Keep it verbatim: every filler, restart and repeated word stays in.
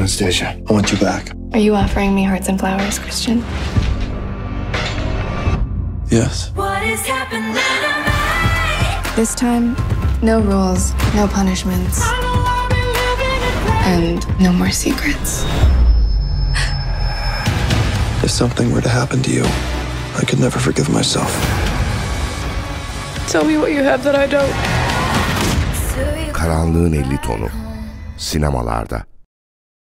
Anastasia, I want you back. Are you offering me hearts and flowers, Christian? Yes. What is happening tonight? This time, no rules, no punishments, and no more secrets. If something were to happen to you, I could never forgive myself. Tell me what you have that I don't. Karanlığın Elli Tonu. Sinemalarda.